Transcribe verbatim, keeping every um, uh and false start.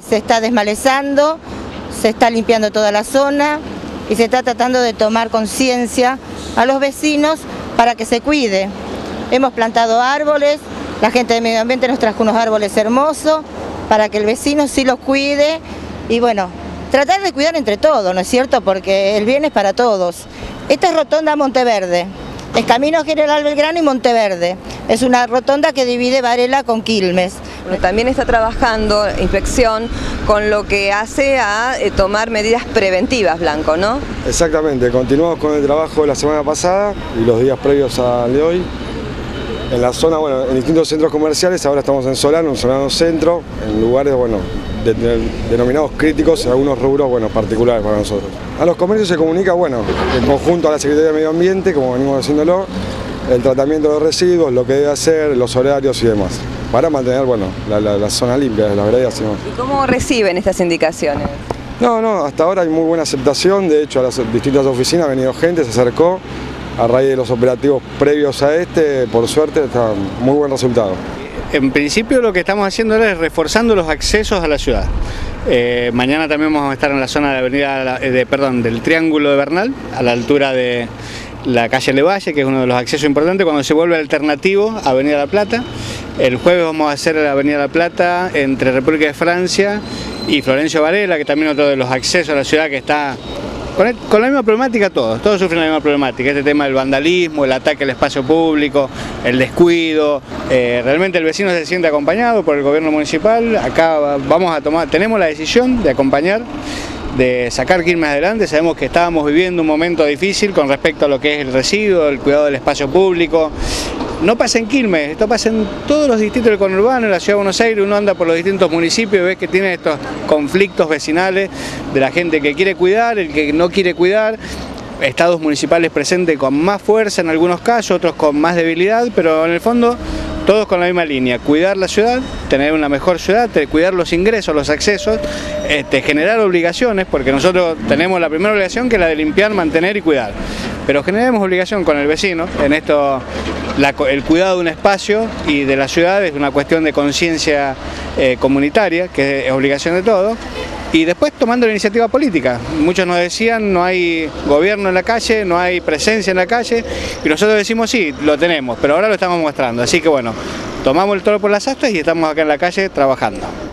se está desmalezando, se está limpiando toda la zona y se está tratando de tomar conciencia a los vecinos para que se cuide. Hemos plantado árboles, la gente de medio ambiente nos trajo unos árboles hermosos para que el vecino sí los cuide y bueno, tratar de cuidar entre todos, ¿no es cierto? Porque el bien es para todos. Esta es Rotonda Monteverde, es Camino General Belgrano y Monteverde. Es una rotonda que divide Varela con Quilmes. También está trabajando inspección con lo que hace a eh, tomar medidas preventivas, Blanco, ¿no? Exactamente, continuamos con el trabajo de la semana pasada y los días previos al de hoy. En la zona, bueno, en distintos centros comerciales, ahora estamos en Solano, en Solano Centro, en lugares, bueno, de, de, denominados críticos, en algunos rubros, bueno, particulares para nosotros. A los comercios se comunica, bueno, en conjunto a la Secretaría de Medio Ambiente, como venimos haciéndolo, el tratamiento de residuos, lo que debe hacer, los horarios y demás, para mantener, bueno, la, la, la zona limpia, las veredas y demás. ¿Y cómo reciben estas indicaciones? No, no, hasta ahora hay muy buena aceptación, de hecho a las distintas oficinas ha venido gente, se acercó. A raíz de los operativos previos a este, por suerte, está muy buen resultado. En principio lo que estamos haciendo ahora es reforzando los accesos a la ciudad. Eh, mañana también vamos a estar en la zona de la avenida, de, perdón, del Triángulo de Bernal, a la altura de la calle Levalle, que es uno de los accesos importantes, cuando se vuelve alternativo a Avenida La Plata. El jueves vamos a hacer la Avenida La Plata entre República de Francia y Florencio Varela, que también es otro de los accesos a la ciudad que está Con, el, con la misma problemática todos, todos sufren la misma problemática, este tema del vandalismo, el ataque al espacio público, el descuido, eh, realmente el vecino se siente acompañado por el gobierno municipal, acá vamos a tomar, tenemos la decisión de acompañar, de sacar Quilmes adelante, sabemos que estábamos viviendo un momento difícil con respecto a lo que es el residuo, el cuidado del espacio público. No pasa en Quilmes, esto pasa en todos los distritos del conurbano, en la ciudad de Buenos Aires, uno anda por los distintos municipios y ves que tiene estos conflictos vecinales de la gente que quiere cuidar, el que no quiere cuidar, estados municipales presentes con más fuerza en algunos casos, otros con más debilidad, pero en el fondo todos con la misma línea, cuidar la ciudad, tener una mejor ciudad, cuidar los ingresos, los accesos, este, generar obligaciones, porque nosotros tenemos la primera obligación que es la de limpiar, mantener y cuidar, pero generemos obligación con el vecino, en esto la, el cuidado de un espacio y de la ciudad es una cuestión de conciencia eh, comunitaria, que es obligación de todos. Y después tomando la iniciativa política. Muchos nos decían no hay gobierno en la calle, no hay presencia en la calle, y nosotros decimos sí, lo tenemos, pero ahora lo estamos mostrando. Así que bueno, tomamos el toro por las astas y estamos acá en la calle trabajando.